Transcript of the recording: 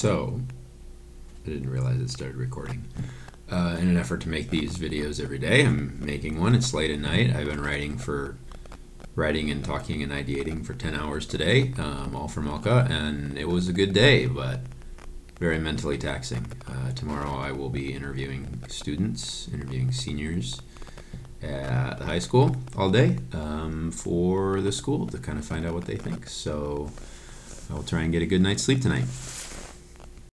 So, I didn't realize it started recording. In an effort to make these videos every day, I'm making one. It's late at night. I've been writing and talking and ideating for 10 hours today, all for Maalka, and it was a good day, but very mentally taxing. Tomorrow I will be interviewing students, interviewing seniors at the high school all day for the school to kind of find out what they think. So I'll try and get a good night's sleep tonight.